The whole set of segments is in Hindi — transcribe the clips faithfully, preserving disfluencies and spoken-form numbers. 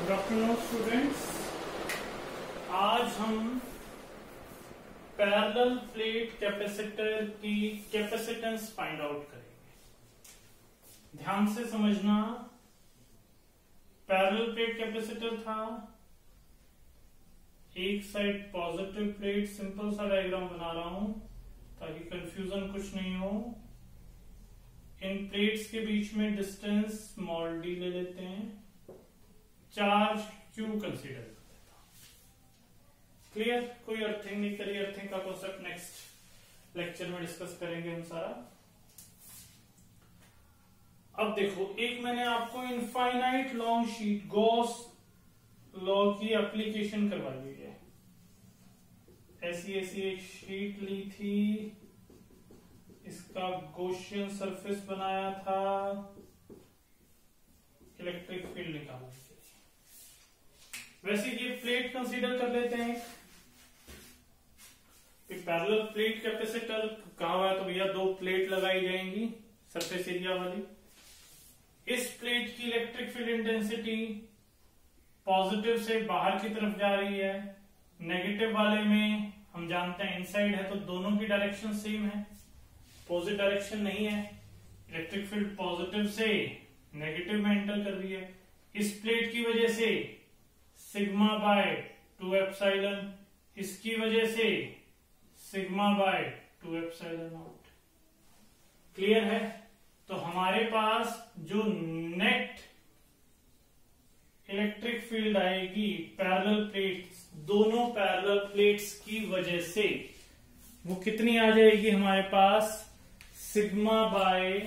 Good afternoon students. आज हम पैरेलल प्लेट कैपेसिटर की कैपेसिटेंस फाइंड आउट करेंगे। ध्यान से समझना, पैरेलल प्लेट कैपेसिटर था, एक साइड पॉजिटिव प्लेट, सिंपल सा डायग्राम बना रहा हूं ताकि कंफ्यूजन कुछ नहीं हो। इन प्लेट्स के बीच में डिस्टेंस स्मॉल डी ले लेते हैं, चार्ज क्यू कंसीडर कर लेता हूं। क्लियर? कोई अर्थिंग नहीं करी, अर्थिंग का कॉन्सेप्ट नेक्स्ट लेक्चर में डिस्कस करेंगे हम सारा। अब देखो, एक मैंने आपको infinite long sheet Gauss law की एप्लीकेशन करवा ली है। ऐसी ऐसी एक शीट ली थी, इसका गॉसियन सरफेस बनाया था, इलेक्ट्रिक फील्ड निकालने के लिए। वैसे ये प्लेट कंसीडर कर लेते हैं कि पैरेलल प्लेट कैपेसिटर कहा हुआ है, तो भैया दो प्लेट लगाई जाएंगी सरफेस एरिया वाली। इस प्लेट की इलेक्ट्रिक फील्ड इंटेंसिटी पॉजिटिव से बाहर की तरफ जा रही है, नेगेटिव वाले में हम जानते हैं इनसाइड है, तो दोनों की डायरेक्शन सेम है, अपोजिट डायरेक्शन नहीं है। इलेक्ट्रिक फील्ड पॉजिटिव से नेगेटिव में एंटर कर रही है। इस प्लेट की वजह से सिग्मा बाय टू एप्सिलॉन, इसकी वजह से sigma by two epsilon naught. Clear है? तो हमारे पास जो नेट इलेक्ट्रिक फील्ड आएगी पैरेलल प्लेट्स, दोनों पैरेलल प्लेट्स की वजह से, वो कितनी आ जाएगी हमारे पास? Sigma by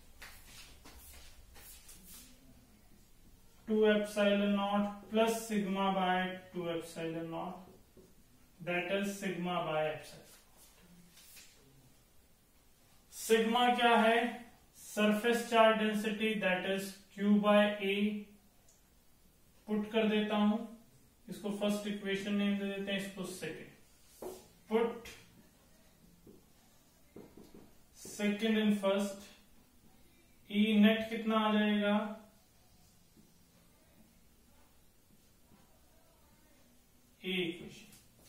two epsilon naught plus sigma by two epsilon naught, that is sigma by epsilon. Sigma क्या है? Surface charge density, that is Q by A. Put कर देता हूं, इसको फर्स्ट इक्वेशन नेम दे देते हैं, इसको second. Put second in first, E net कितना आ जाएगा? A equation.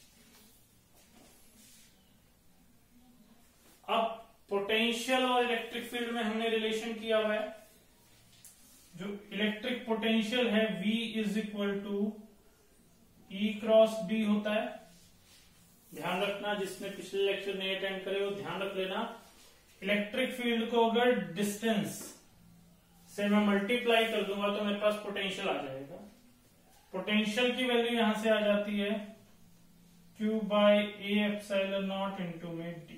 अब पोटेंशियल और इलेक्ट्रिक फील्ड में हमने रिलेशन किया हुआ है। जो इलेक्ट्रिक पोटेंशियल है V is equal to E cross D होता है। ध्यान रखना, जिसने पिछले लेक्चर नहीं अटेंड करे वो ध्यान रख लेना। इलेक्ट्रिक फील्ड को अगर डिस्टेंस से मैं मल्टीप्लाई कर दूंगा तो मेरे पास पोटेंशियल आ जाएगा। पोटेंशियल की वैल्यू यहां से आ जाती है Q by A epsilon naught into में डी,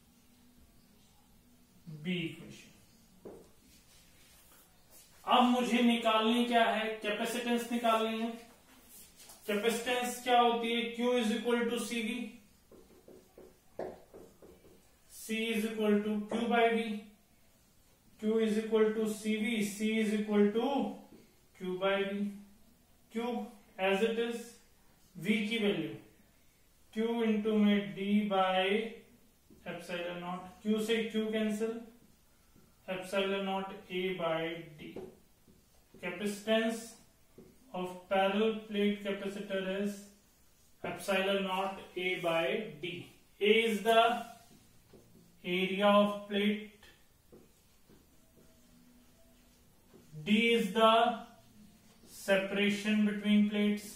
बी इक्वेशन। अब मुझे निकालनी क्या है? कैपेसिटेंस निकालनी है। कैपेसिटेंस क्या होती है? Q is equal to C V, C is equal to Q by V, Q is equal to C V, C is equal to Q by V। Q as it is, V की वैल्यू Q इंटू में D by epsilon naught, Q से Q cancel, epsilon naught A by D। Capacitance of parallel plate capacitor is epsilon naught A by D। A is the area of plate, D is the separation between plates।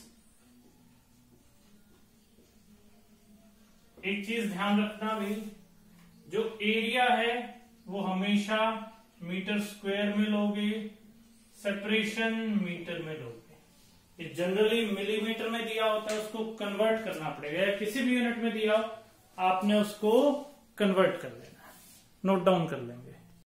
एक चीज ध्यान रखना भाई, जो एरिया है वो हमेशा मीटर स्क्वायर में लोगे, सेपरेशन मीटर में लोगे। ये जनरली मिलीमीटर में दिया होता है, उसको कन्वर्ट करना पड़ेगा, या किसी भी यूनिट में दिया आपने उसको कन्वर्ट कर लेना, नोट डाउन कर लेंगे।